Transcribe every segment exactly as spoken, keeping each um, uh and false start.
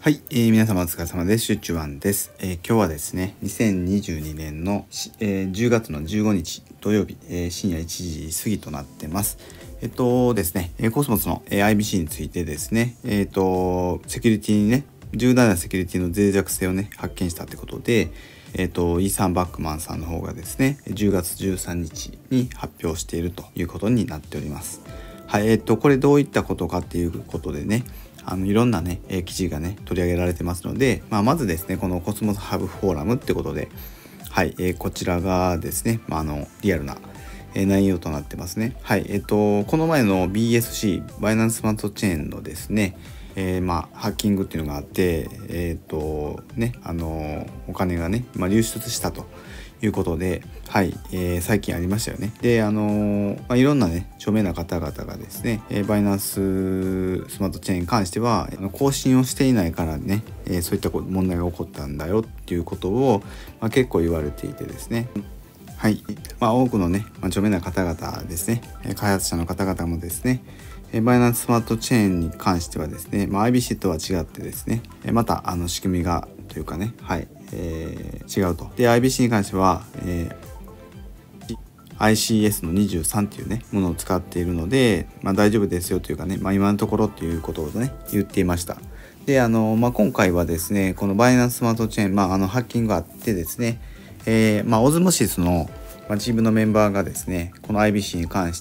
はい、えー、皆様お疲れ様です。シュッチュワンです、えー。今日はですね、にせんにじゅうにねんの、えー、じゅうがつのじゅうごにち土曜日、えー、深夜いちじ過ぎとなってます。えっとですね、コスモスの アイビーシー についてですね、えっとセキュリティにね、重大なセキュリティの脆弱性をね発見したってことで、えっとイーサン・バックマンさんの方がですね、じゅうがつじゅうさんにちに発表しているということになっております。はい、えっとこれどういったことかっていうことでね。あのいろんなね、えー、記事がね取り上げられてますので、まあ、まずですねこのコスモスハブフォーラムってことで、はい、えー、こちらがですね、まあ、あのリアルな、えー、内容となってますね。はい、えっ、ー、とこの前の ビーエスシー バイナンススマートチェーンのですね、えー、まあハッキングっていうのがあって、えっ、ー、とねあのお金がね、まあ、流出したということで、はい、えー、最近ありましたよね。で、あのーまあ、いろんなね著名な方々がですね、えー、バイナンススマートチェーンに関しては更新をしていないからね、えー、そういった問題が起こったんだよっていうことを、まあ、結構言われていてですね。はい、まあ、多くのね、まあ、著名な方々ですね、開発者の方々もですね、バイナンススマートチェーンに関してはですね、まあ、アイビーシー とは違ってですね、またあの仕組みがというかね、はい、えー、違うと。で アイビーシー に関しては、えー、アイシーエス のにじゅうさんっていうねものを使っているので、まあ、大丈夫ですよというかね、まあ、今のところっていうことをね言っていました。であの、まあ、今回はですねこのバイナンススマートチェーン、まあ、あのハッキングがあってですね、えーまあ、オズモシスのまあ、チームのメンバーがですねこの アイビーシー に関して、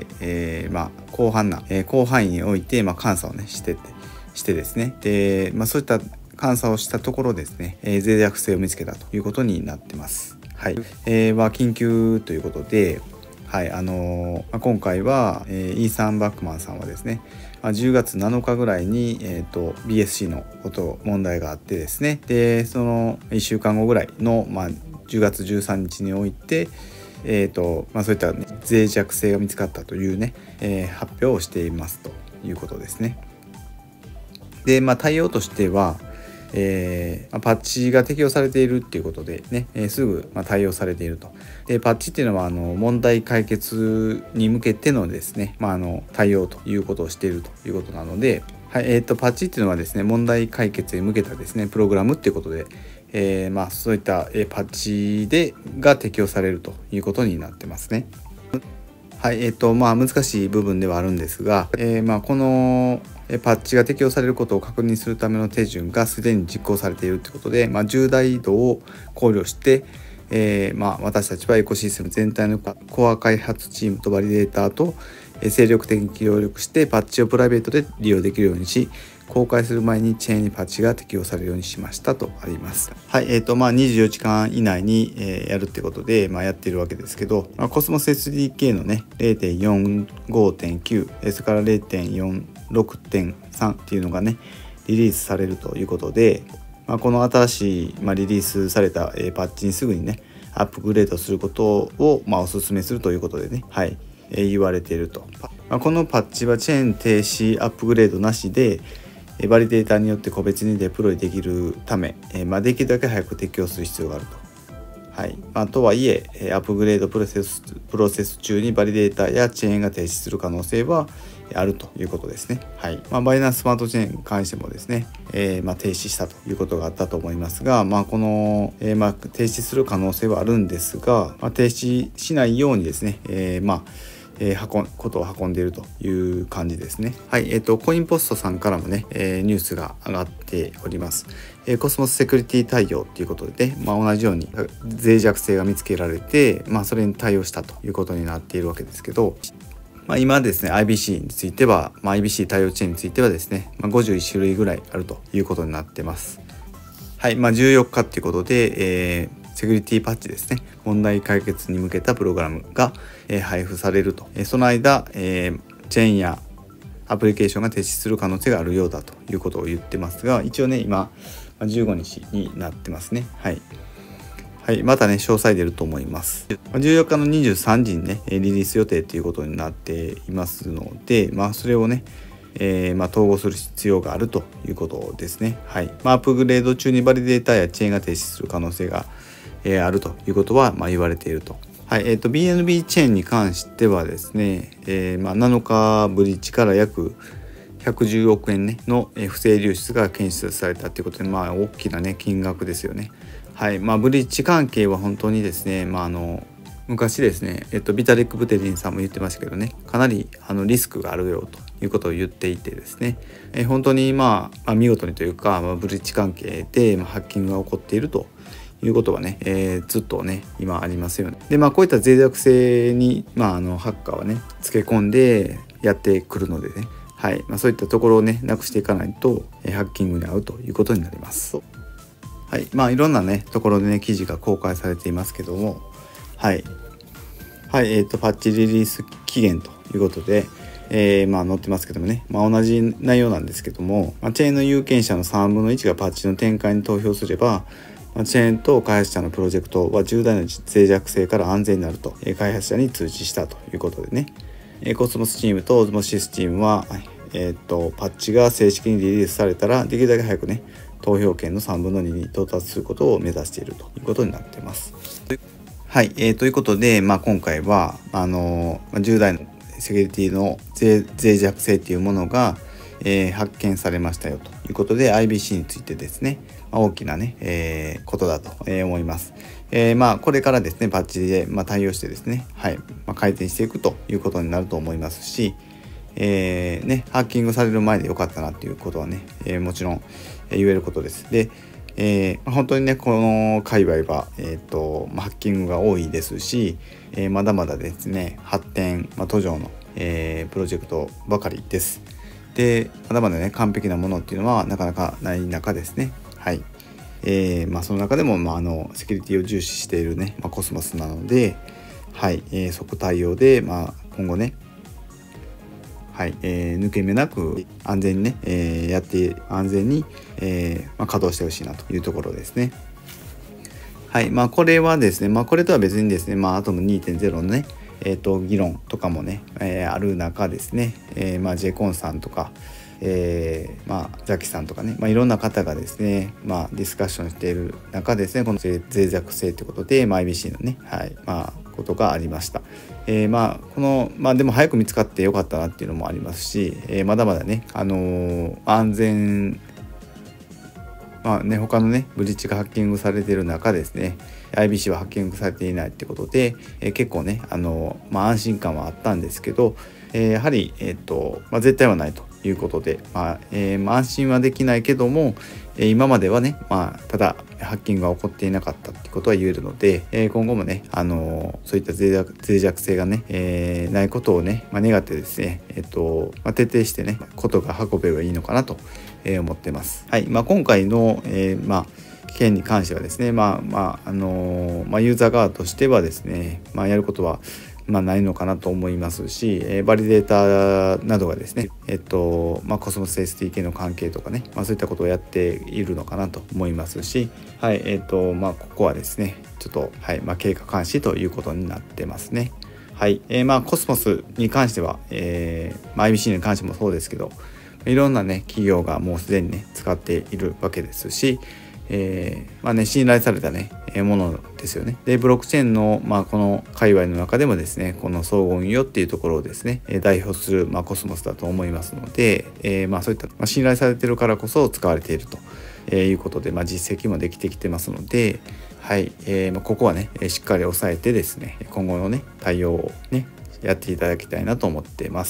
えーまあ、広範な、えー、広範囲において、まあ、監査をねしててしてですねで、まあ、そういった監査をしたところですね、えー、脆弱性を見つけたということになってます。はい、えー、は緊急ということで、はいあのーまあ、今回は、えー、イーサン・バックマンさんはですね、まあ、じゅうがつなのかぐらいに、えー、と ビーエスシー のこと問題があってですねでそのいっしゅうかんごぐらいの、まあ、じゅうがつじゅうさんにちにおいてえーとまあ、そういった、ね、脆弱性が見つかったというね、えー、発表をしていますということですね。で、まあ、対応としては、えーまあ、パッチが適用されているっていうことでね、えー、すぐ、まあ、対応されていると。でパッチっていうのはあの問題解決に向けてのですね、まあ、あの対応ということをしているということなので、はいえー、とパッチっていうのはですね問題解決に向けたですねプログラムっていうことで、えーまあ、そういった、えー、パッチでが適用されるということになってますね。はいえーとまあ、難しい部分ではあるんですが、えーまあ、このパッチが適用されることを確認するための手順がすでに実行されているということで、まあ、重大度を考慮して、えーまあ、私たちはエコシステム全体のコア開発チームとバリデーターと精力的に協力してパッチをプライベートで利用できるようにし公開する前にチェーンにパッチが適用されるようにしましたとあります。はい、えーとまあ、にじゅうよじかん以内に、えー、やるってことで、まあ、やってるわけですけど、まあ、コスモス エスディーケー のね れいてんよんごてんきゅう それから れいてんよんろくてんさん っていうのがねリリースされるということで、まあ、この新しい、まあ、リリースされた、えー、パッチにすぐにねアップグレードすることを、まあ、お勧めするということでね、はいえー、言われていると。まあ、このパッチはチェーン停止アップグレードなしでバリデータによって個別にデプロイできるため、えーまあ、できるだけ早く適用する必要があると。はいまあ、とはいえアップグレードプロセス、プロセス中にバリデータやチェーンが停止する可能性はあるということですね。はいまあ、バイナンススマートチェーンに関してもですね、えーまあ、停止したということがあったと思いますが、まあ、この、えーまあ、停止する可能性はあるんですが、まあ、停止しないようにですね、えー、まあえー、運ことを運んでいるという感じですね。はい、えっとコインポストさんからもね、えー、ニュースが上がっております。えー、コスモスセキュリティ対応ということで、まあ、同じように脆弱性が見つけられて、まあ、それに対応したということになっているわけですけど、まあ、今ですね アイビーシー については、まあ、アイビーシー 対応チェーンについてはですね、まあ、ごじゅういっしゅるいぐらいあるということになってます。はい、まあ、じゅうよっかっていうことで、えーセキュリティパッチですね問題解決に向けたプログラムが、えー、配布されると、えー、その間、えー、チェーンやアプリケーションが停止する可能性があるようだということを言ってますが、一応ね今じゅうごにちになってますね。はい、はい、またね詳細出ると思います。じゅうよっかのにじゅうさんじにねリリース予定ということになっていますので、まあそれをねえーまあ、統合する必要があるということですね。はいまあ、アップグレード中にバリデータやチェーンが停止する可能性がえー、あるということは、まあ、言われていると。はいえー、と ビーエヌビー チェーンに関してはですね、えーまあ、なのかブリッジから約ひゃくじゅうおくえん、ね、の不正流出が検出されたということで、まあ、大きな、ね、金額ですよね。はいまあ、ブリッジ関係は本当にですね、まあ、あの昔ですね、えっと、ビタリック・ブテリンさんも言ってましたけどね、かなりあのリスクがあるよということを言っていてですね、え本当に、まあ、まあ見事にというか、まあ、ブリッジ関係で、まあ、ハッキングが起こっているということはね、えー、ずっとね今ありますよね。でまあこういった脆弱性に、まあ、あのハッカーはねつけ込んでやってくるのでね、はいまあ、そういったところをねなくしていかないと、えー、ハッキングに遭うということになります。はいまあいろんなねところでね記事が公開されていますけども、はいはいえーとパッチリリース期限ということで、えー、まあ載ってますけどもね、まあ、同じ内容なんですけども、まあ、チェーンの有権者のさんぶんのいちがパッチの展開に投票すれば、まあ、チェーンと開発者のプロジェクトは重大な脆弱性から安全になると、えー、開発者に通知したということでね、えー、コスモスチームとオズモシスチームは、えー、とパッチが正式にリリースされたらできるだけ早くね投票権のさんぶんのにに到達することを目指しているということになっています。はい、えー、ということで、まあ、今回はあのー、重大なセキュリティの脆弱性というものが、えー、発見されましたよということで アイビーシー についてですね、まあ、大きなね、えー、ことだと思います。えー、まあこれからですねパッチで、まあ、対応してですね、はいまあ、改善していくということになると思いますし、えーね、ハッキングされる前でよかったなということはね、えー、もちろん言えることです。でえー、本当にねこの界隈は、えーとまあ、ハッキングが多いですし、えー、まだまだですね発展、まあ、途上の、えー、プロジェクトばかりです。でまだまだね完璧なものっていうのはなかなかない中ですね。はい、えーまあ、その中でも、まあ、あのセキュリティを重視しているね、まあ、コスモスなので、はいえー、即対応で、まあ、今後ねはいえー、抜け目なく安全にね、えー、やって安全に、えーまあ、稼働してほしいなというところですね。はいまあこれはですね、まあ、これとは別にですね、まあ、アトム にてんゼロ のね、えー、と議論とかもね、えー、ある中ですね、えーまあ、ジェコンさんとか、えーまあ、ザキさんとかね、まあ、いろんな方がですね、まあ、ディスカッションしている中ですねこの脆弱性ということで、まあ、アイビーシー のね、はいまあ、ことがありました。えー、まあこのまあでも早く見つかってよかったなっていうのもありますし、えー、まだまだねあのー、安全まあね他のねブリッジがハッキングされている中ですね アイビーシー はハッキングされていないってことで、えー、結構ねあのー、まあ安心感はあったんですけど、えー、やはりえっ、とまあ絶対はないということで、まあえーまあ、安心はできないけども、えー、今まではね、まあ、ただハッキングが起こっていなかったってことは言えるので、えー、今後もね、あのー、そういった脆弱、脆弱性がね、えー、ないことをね、まあ、願ってですね、えっとまあ、徹底してねことが運べばいいのかなと思ってます。はい、まあ、今回の、えー、まあ件に関してはですね、まあまああのーまあ、ユーザー側としてはですね、まあ、やることはまあ、ないのかなと思いますし、えー、バリデータなどがですね、えっとまあ、コスモス エスディーケー の関係とかね、まあ、そういったことをやっているのかなと思いますし、はいえっとまあ、ここはですねちょっと、はいまあ、経過監視ということになってますね。はいえー、まあコスモスに関しては、えーまあ、アイビーシー に関してもそうですけどいろんなね企業がもうすでにね使っているわけですし、えーまあね、信頼されたねものですよね。でブロックチェーンの、まあ、この界隈の中でもですねこの総合運用っていうところをですね代表する、まあ、コスモスだと思いますので、えーまあ、そういった、まあ、信頼されているからこそ使われていると、えー、いうことで、まあ、実績もできてきてますので、はいえーまあ、ここはねしっかり押さえてですね今後のね対応をねやっていただきたいなと思っています。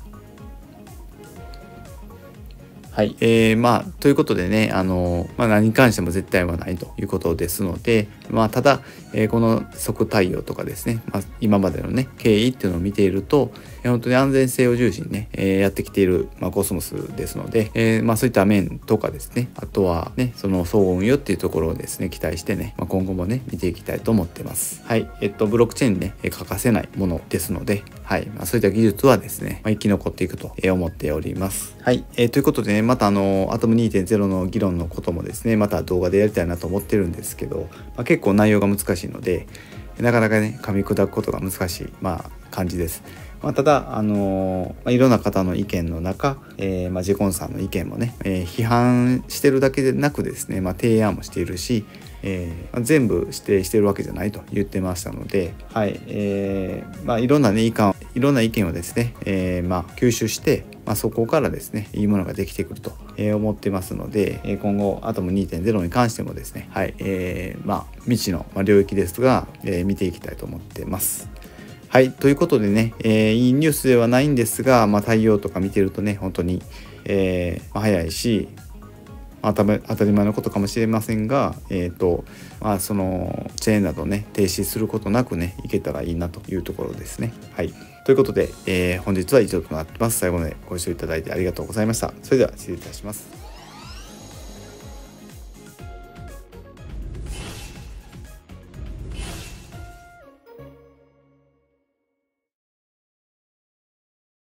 はい、えー、まあということでねあの、まあ、何に関しても絶対はないということですので、まあ、ただ、えー、この即対応とかですね、まあ、今までのね経緯っていうのを見ていると本当に安全性を重視にね、えー、やってきている、まあ、コスモスですので、えーまあ、そういった面とかですねあとはねその総合運用っていうところをですね期待してね、まあ、今後もね見ていきたいと思ってます。はいえっとブロックチェーンにね欠かせないものですので、はいまあ、そういった技術はですね、まあ、生き残っていくと思っております。はい、えー、ということでねまたあのアトム にてんゼロ の議論のこともですねまた動画でやりたいなと思ってるんですけど、まあ、結構内容が難しいのでなかなかね噛み砕くことが難しい、まあ、感じです。まあ、ただ、あのーまあ、いろんな方の意見の中、えーまあ、ジェコンさんの意見もね、えー、批判してるだけでなくですね、まあ、提案もしているし、えーまあ、全部指定してるわけじゃないと言ってましたので、はいえーまあ、いろんな、ね、意見いろんな意見をですね、えー、まあ吸収して、まあ、そこからですねいいものができてくると思ってますので、今後アトム にてんゼロ に関してもですね、はい、えー、まあ未知の領域ですが、えー、見ていきたいと思ってます。はい、ということでね、えー、いいニュースではないんですが、まあ、対応とか見てるとね本当に、えーまあ、早いし当たり前のことかもしれませんが、えーとまあ、そのチェーンなどね停止することなくねいけたらいいなというところですね。はい、ということで、えー、本日は以上となってます。最後までご視聴いただいてありがとうございました。それでは失礼いたします。